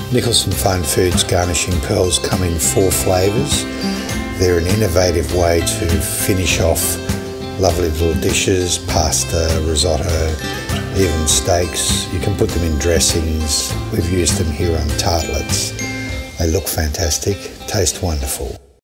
Nicholson Fun Foods Garnishing Pearls come in 4 flavours. They're an innovative way to finish off lovely little dishes, pasta, risotto, even steaks. You can put them in dressings. We've used them here on tartlets. They look fantastic, taste wonderful.